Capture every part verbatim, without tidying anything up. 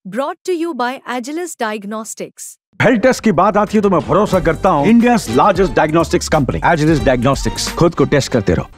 Brought to you by Agilus Diagnostics. Health test की बात आती है तो मैं भरोसा करता हूँ India largest diagnostics company Agilus diagnostics. खुद को टेस्ट करते रहो।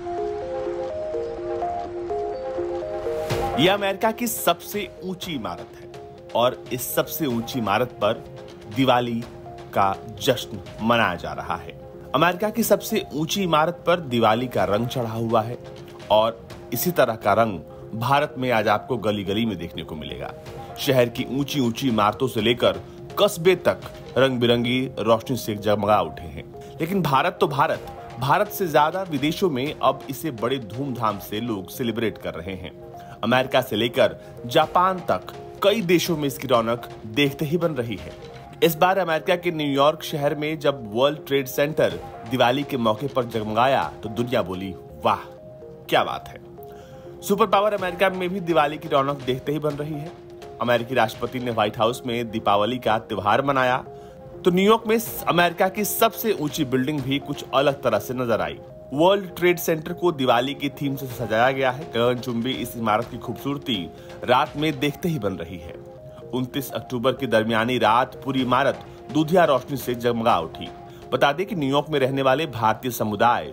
यह अमेरिका की सबसे ऊंची इमारत है और इस सबसे ऊंची इमारत पर दिवाली का जश्न मनाया जा रहा है। अमेरिका की सबसे ऊंची इमारत पर दिवाली का रंग चढ़ा हुआ है और इसी तरह का रंग भारत में आज आपको गली गली में देखने को मिलेगा। शहर की ऊंची ऊंची इमारतों से लेकर कस्बे तक रंग बिरंगी रोशनी से जगमगा उठे हैं। लेकिन भारत तो भारत भारत से ज्यादा विदेशों में अब इसे बड़े धूमधाम से लोग सेलिब्रेट कर रहे हैं। अमेरिका से लेकर जापान तक कई देशों में इसकी रौनक देखते ही बन रही है। इस बार अमेरिका के न्यूयॉर्क शहर में जब वर्ल्ड ट्रेड सेंटर दिवाली के मौके पर जगमगाया तो दुनिया बोली, वाह क्या बात है। सुपर पावर अमेरिका में भी दिवाली की रौनक देखते ही बन रही है। अमेरिकी राष्ट्रपति ने व्हाइट हाउस में दीपावली का त्योहार मनाया तो न्यूयॉर्क में अमेरिका की सबसे ऊंची बिल्डिंग भी कुछ अलग तरह से नजर आई। वर्ल्ड ट्रेड सेंटर को दिवाली की थीम से सजाया गया है। गगनचुंबी इस इमारत की खूबसूरती रात में देखते ही बन रही है। उनतीस अक्टूबर की दरमियानी रात पूरी इमारत दूधिया रोशनी से जगमगा उठी। बता दें कि न्यूयॉर्क में रहने वाले भारतीय समुदाय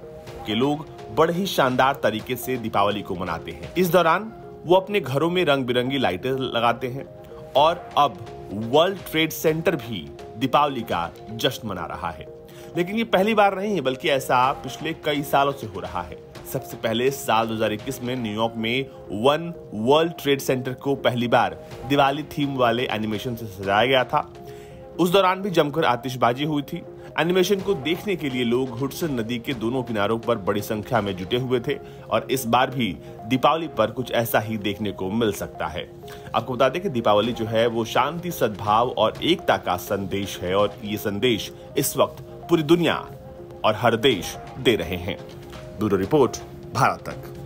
के लोग बड़े ही शानदार तरीके से दीपावली को मनाते हैं। इस दौरान वो अपने घरों में रंग बिरंगी लाइटें लगाते हैं और अब वर्ल्ड ट्रेड सेंटर भी दीपावली का जश्न मना रहा है। लेकिन ये पहली बार नहीं है, बल्कि ऐसा पिछले कई सालों से हो रहा है। सबसे पहले साल दो हज़ार इक्कीस में न्यूयॉर्क में वन वर्ल्ड ट्रेड सेंटर को पहली बार दिवाली थीम वाले एनिमेशन से सजाया गया था। उस दौरान भी जमकर आतिशबाजी हुई थी। एनिमेशन को देखने के लिए लोग हुडसन नदी के दोनों किनारों पर बड़ी संख्या में जुटे हुए थे और इस बार भी दीपावली पर कुछ ऐसा ही देखने को मिल सकता है। आपको बता दें कि दीपावली जो है वो शांति, सद्भाव और एकता का संदेश है और ये संदेश इस वक्त पूरी दुनिया और हर देश दे रहे हैं। ब्यूरो रिपोर्ट, भारत तक।